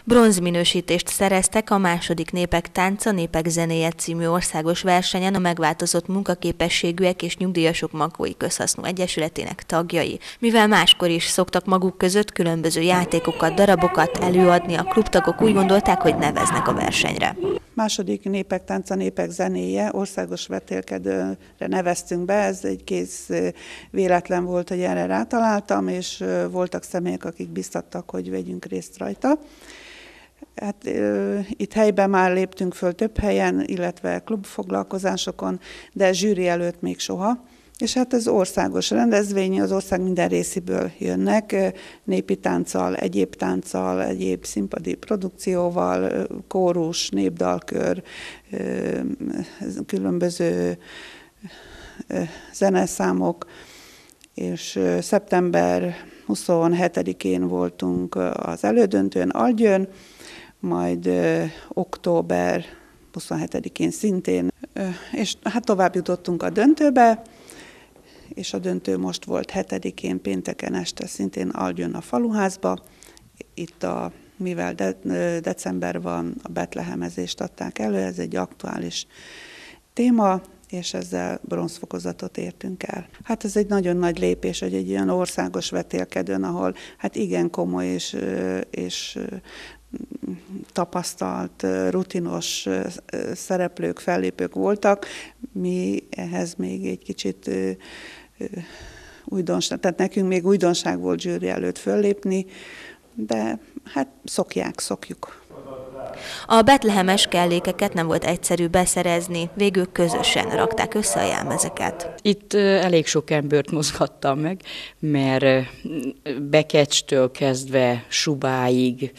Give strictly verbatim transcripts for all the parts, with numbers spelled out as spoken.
Bronzminősítést szereztek a második Népek Tánca, Népek Zenéje című országos versenyen a megváltozott munkaképességűek és nyugdíjasok Makói Közhasznú Egyesületének tagjai. Mivel máskor is szoktak maguk között különböző játékokat, darabokat előadni, a klubtagok úgy gondolták, hogy neveznek a versenyre. Második Népek Tánca, Népek Zenéje országos vetélkedőre neveztünk be, ez egy kész véletlen volt, hogy erre rátaláltam, és voltak személyek, akik biztattak, hogy vegyünk részt rajta. Hát, e, itt helyben már léptünk föl több helyen, illetve klubfoglalkozásokon, de zsűri előtt még soha. És hát ez országos rendezvény, az ország minden részéből jönnek, népi tánccal, egyéb tánccal, egyéb színpadi produkcióval, kórus, népdalkör, különböző zeneszámok, és szeptember huszonhetedikén voltunk az elődöntőn Algyőn, majd október huszonhetedikén szintén, és hát tovább jutottunk a döntőbe, és a döntő most volt hetedikén, pénteken este szintén Algyőn a faluházba. Itt a, mivel de, december van, a betlehemezést adták elő, ez egy aktuális téma, és ezzel bronzfokozatot értünk el. Hát ez egy nagyon nagy lépés, hogy egy olyan országos vetélkedőn, ahol hát igen komoly és, és tapasztalt, rutinos szereplők, fellépők voltak. Mi ehhez még egy kicsit újdonság, tehát nekünk még újdonság volt zsűri előtt föllépni, de hát szokják, szokjuk. A betlehemes kellékeket nem volt egyszerű beszerezni, végül közösen rakták össze a jelmezeket. Itt elég sok embert mozgattam meg, mert bekecstől kezdve subáig,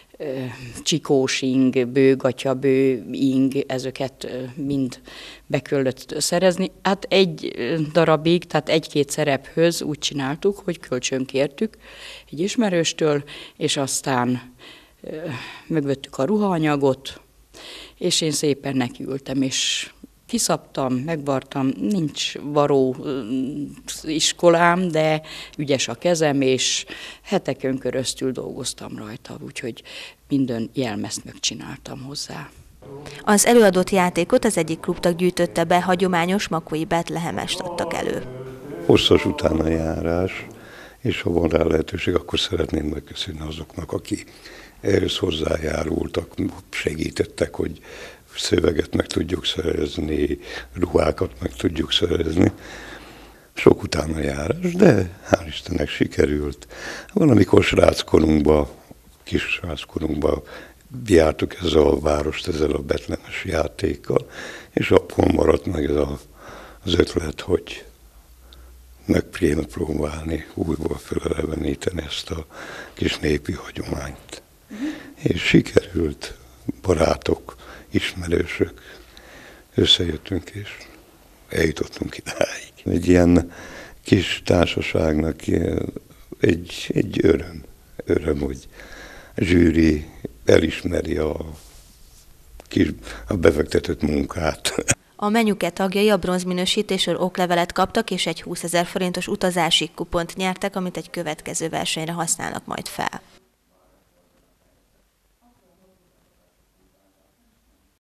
csikós ing, bőgatya, bő ing, ezeket mind be kellett szerezni. Hát egy darabig, tehát egy-két szerephöz úgy csináltuk, hogy kölcsönkértük egy ismerőstől, és aztán megvettük a ruhaanyagot, és én szépen nekiültem, és kiszabtam, megvartam, nincs varó iskolám, de ügyes a kezem, és heteken keresztül dolgoztam rajta, úgyhogy minden jelmezt megcsináltam hozzá. Az előadott játékot az egyik klubtag gyűjtötte be, hagyományos makói betlehemest adtak elő. Hosszas utánajárás, és ha van rá lehetőség, akkor szeretném megköszönni azoknak, akik ehhez hozzájárultak, segítettek, hogy szöveget meg tudjuk szerezni, ruhákat meg tudjuk szerezni. Sok utánajárás, de hál' Istennek sikerült. Valamikor sráckorunkban, kis sráckorunkban jártuk ezzel a várost, ezzel a betlehemes játékkal, és abból maradt meg ez a, az ötlet, hogy meg kéne próbálni újból feleleveníteni ezt a kis népi hagyományt. Uh-huh. És sikerült, barátok, ismerősök, összejöttünk és eljutottunk idáig. Egy ilyen kis társaságnak egy, egy öröm, öröm, hogy a zsűri elismeri a, kis, a befektetett munkát. A menyuke tagjai a bronzminősítésről oklevelet kaptak, és egy húszezer forintos utazási kupont nyertek, amit egy következő versenyre használnak majd fel.